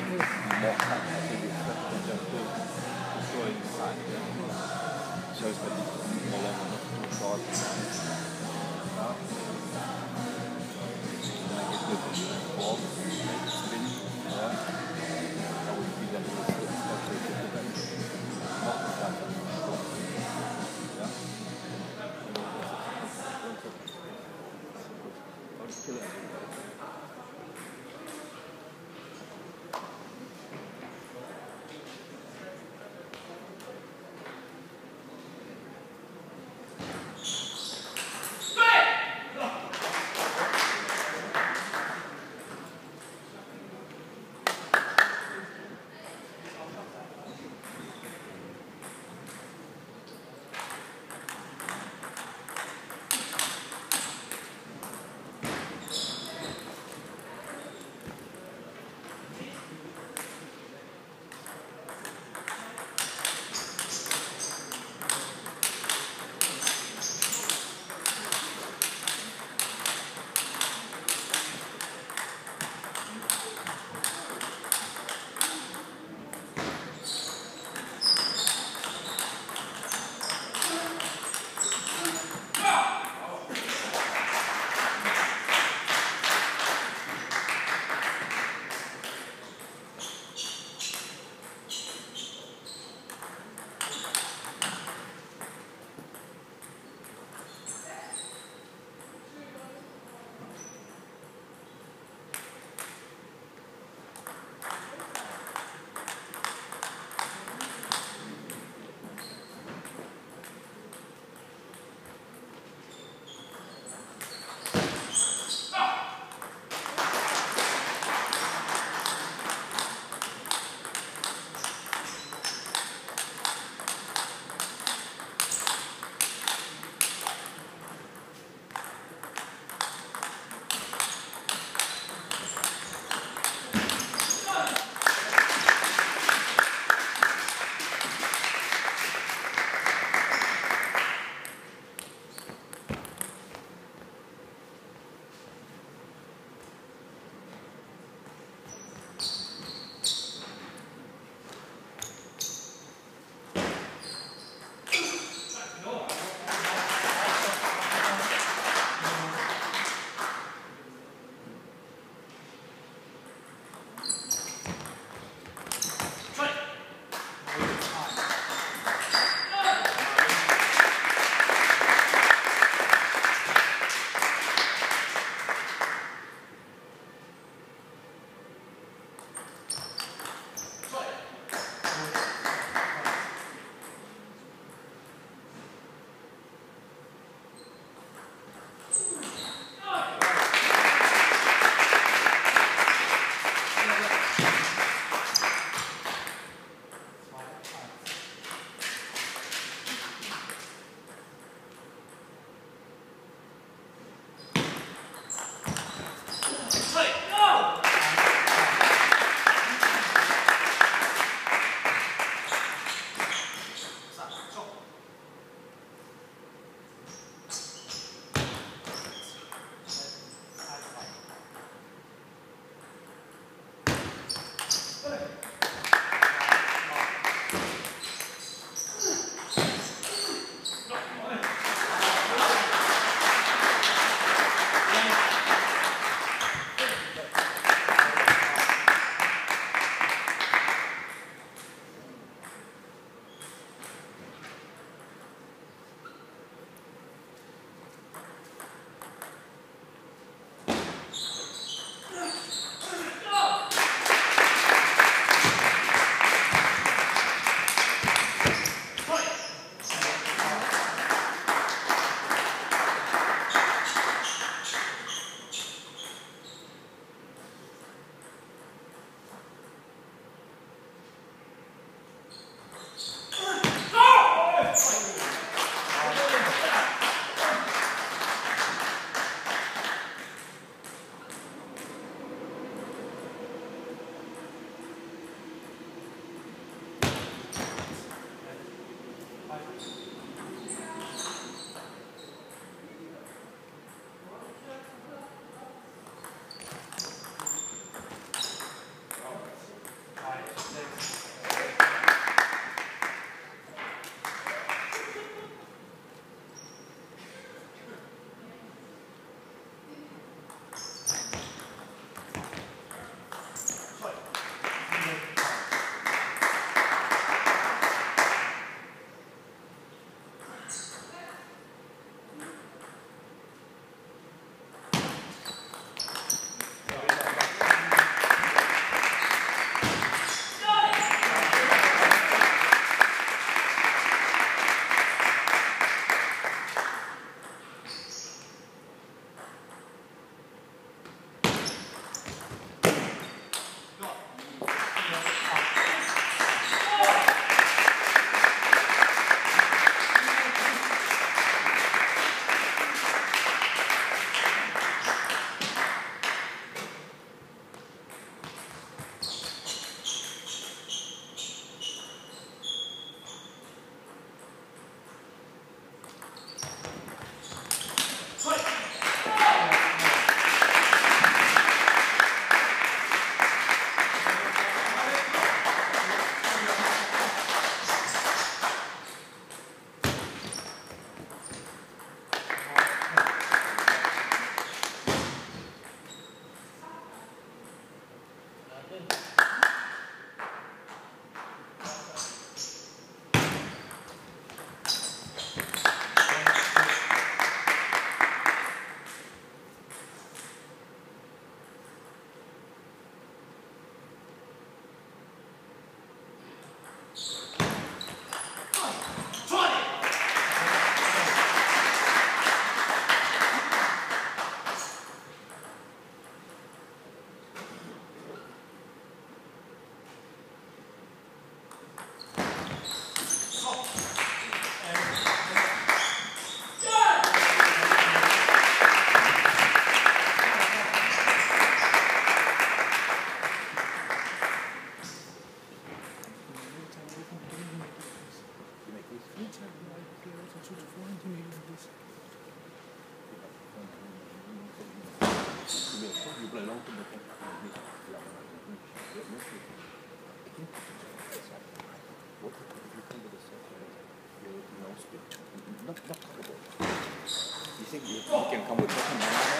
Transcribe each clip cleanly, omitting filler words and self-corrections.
mock-up jantung betul inside so seperti dalam short kita ball spin ya kalau tidak seperti itu kan mock-up ya You think you can come with nothing?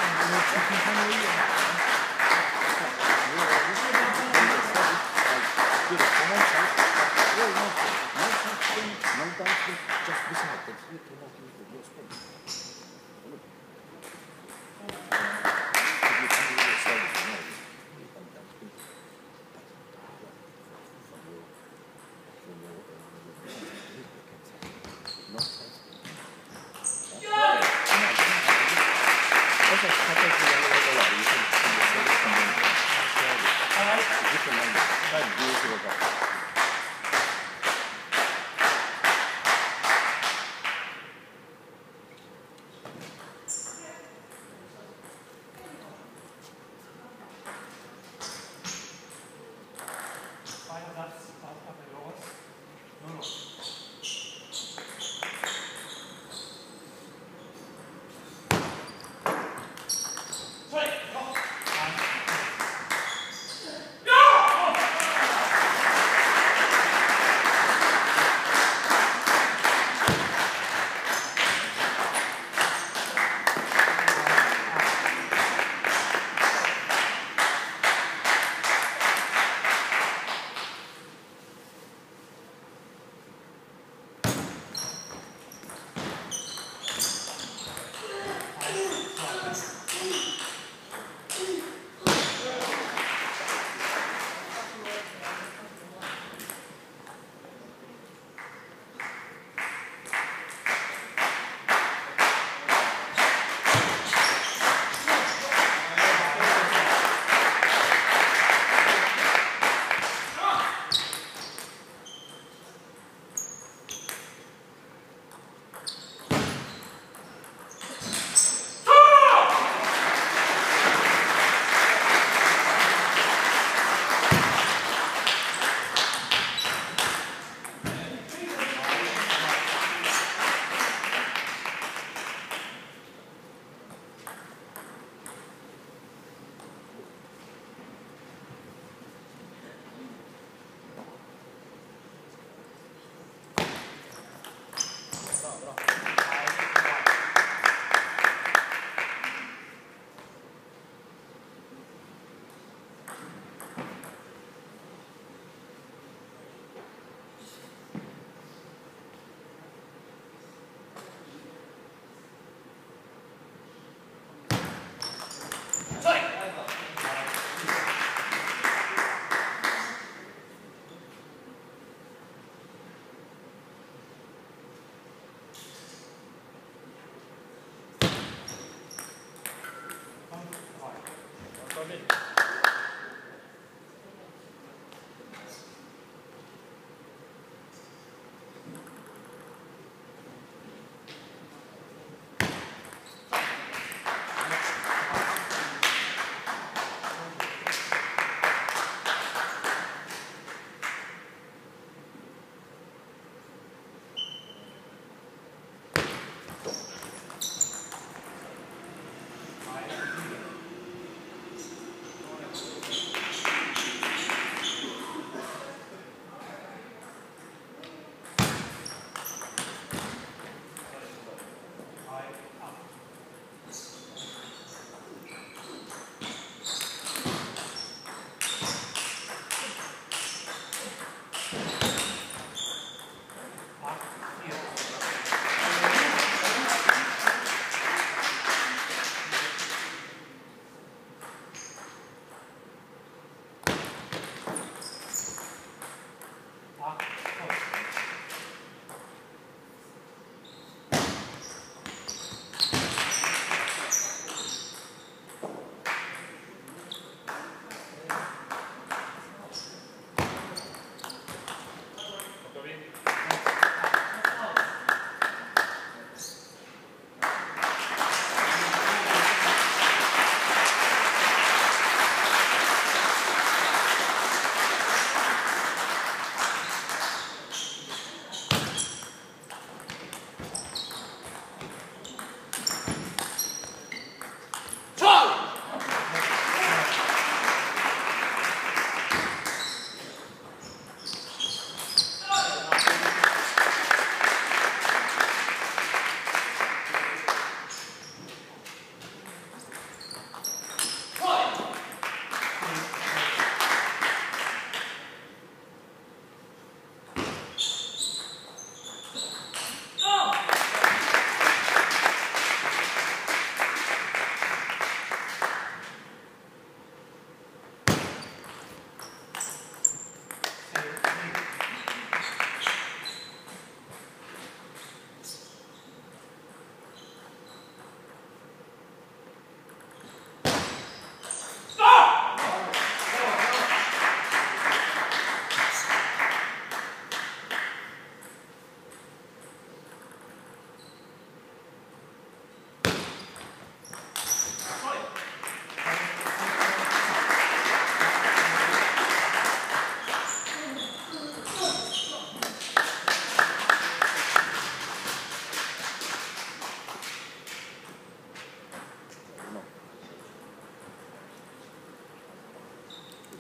Just beside that, you cannot use the real space.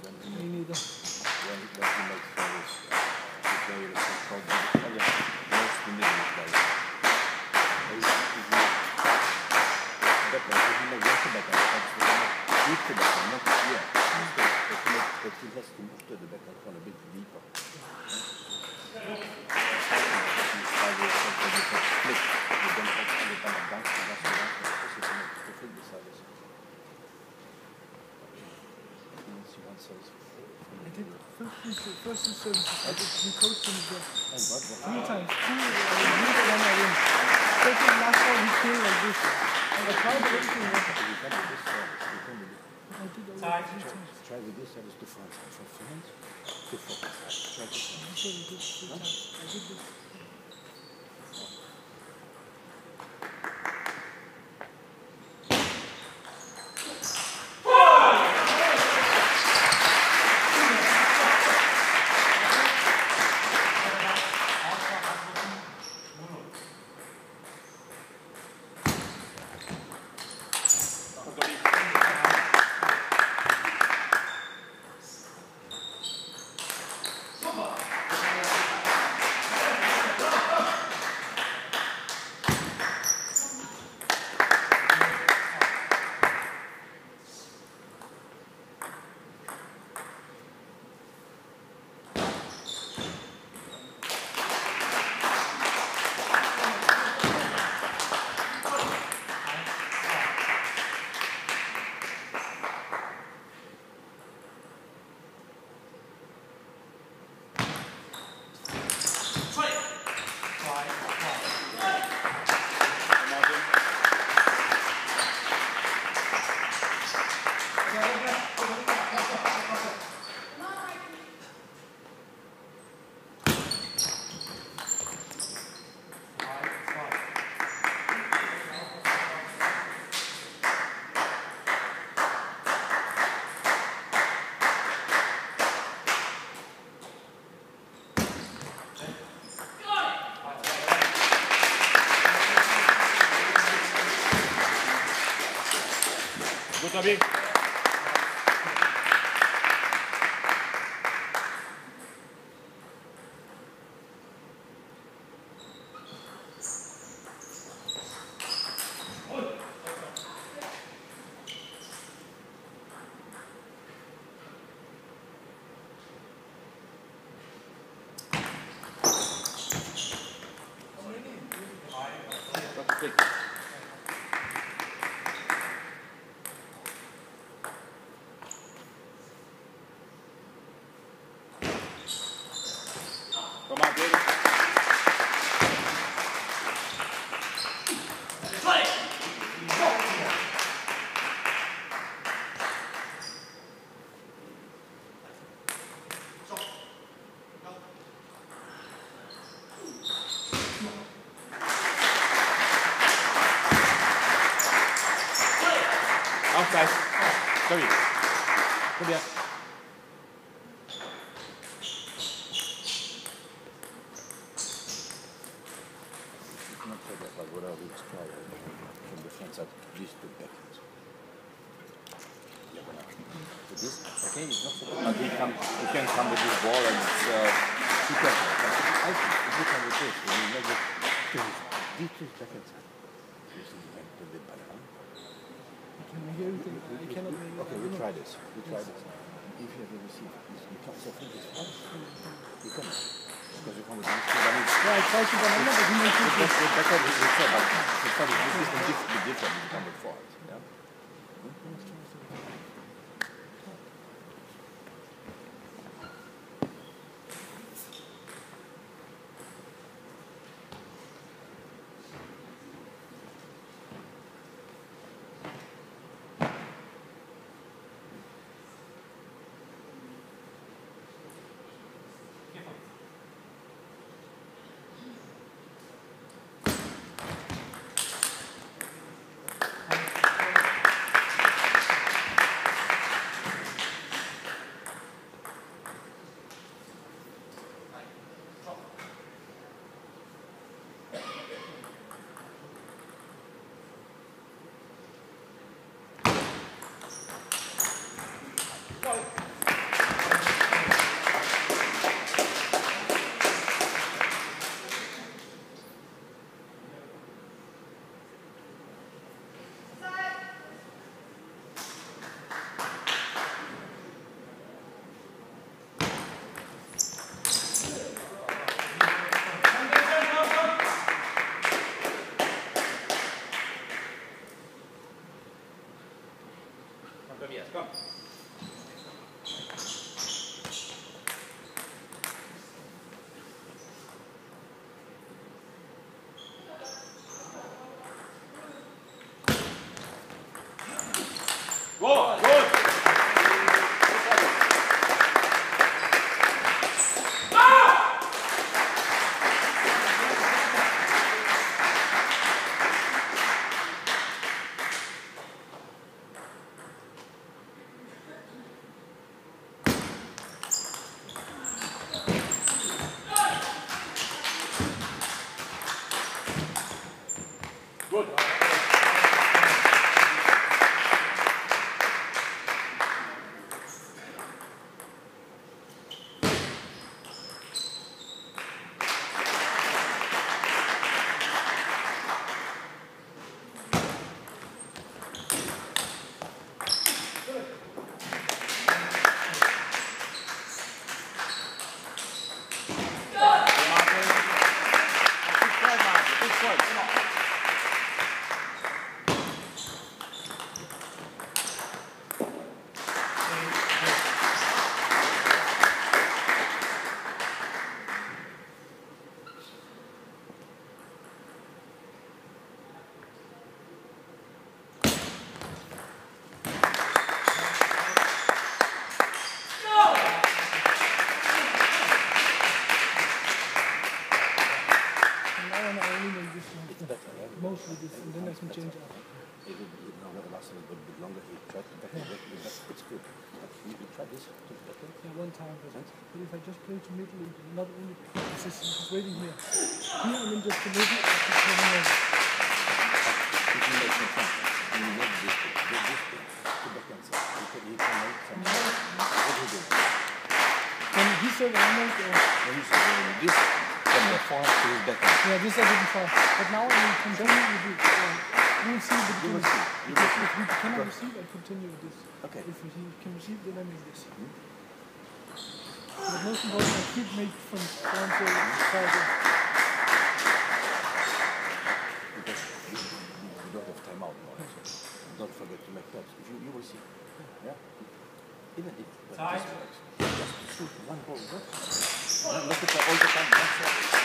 Me neither. When he makes service, the player is called most the middle player. But he has to move to the back and a bit deeper. I did first and services. I did some coaching as well. 3 times. 2 one I win. Second last one he came like this. I tried everything. I did all 3 times. Try with this service to France. From France to focus. Try this. I said we did 3 times. I did this. Está bien. Come on, baby. Outside. Sorry. Come here. But what I would try from the front side, these 2 backhands. But this, okay, it's not so bad. But he can come with this ball and it's too careful. I think if you come with this, when you make it, these 2 backhand side. You see, you can put the banana. I can hear everything. I cannot hear everything. Okay, we try this. We try this. If you have a receiver, you can't so think it's fast. You come. Because you come with this. Yeah, I tried to banana, but he makes it. The backhand is the same, but this is different if you come with forward. Yeah? Tobias, komm. Gut, gut. Gut. Mostly this, and then I can change up. It will last a little bit longer. You try to back it's good. You try this to back in? Yeah, one time, but if I just play to middle, not only just waiting here. Here and then just to middle, I keep coming over. You can make some fun. You make this thing, to back inside. You can make some fun. What do you do? When he said almost, When you say this, from the forehand to his backhand. yeah, this I didn't try. But now I will continue with it. We will see the beginning. If we cannot receive, I continue with this. Okay. If he can receive, then I make this. But most important, I keep make from down to side. Because you don't have time out now. So don't forget to make notes. You will see. Yeah? Even if this works. Just shoot one ball. Look at all the time. That's all.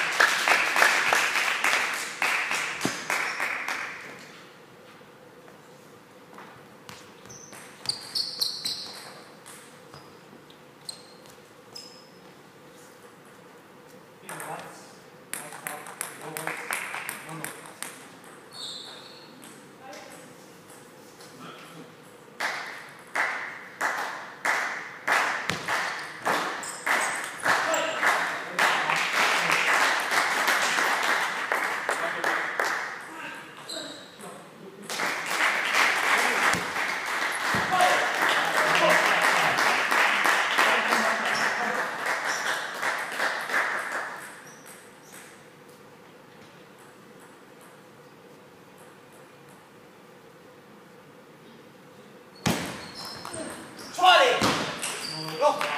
Go!